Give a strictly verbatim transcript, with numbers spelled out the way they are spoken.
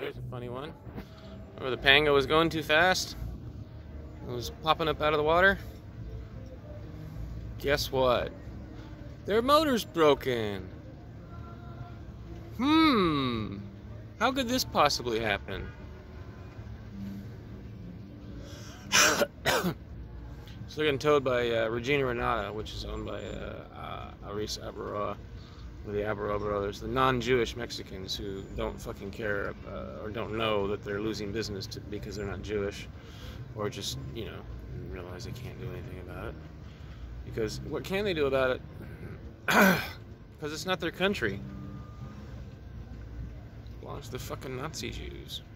There's a funny one. Remember the Panga was going too fast? It was popping up out of the water? Guess what? Their motor's broken. Hmm. How could this possibly happen? So they're getting towed by uh, Regina Renata, which is owned by uh, uh, Aris Abaroa, or the Abaroa brothers, the non-Jewish Mexicans who don't fucking care uh, or don't know that they're losing business to, because they're not Jewish, or just, you know, realize they can't do anything about it. Because what can they do about it? Because it's not their country. It belongs to the fucking Nazi Jews.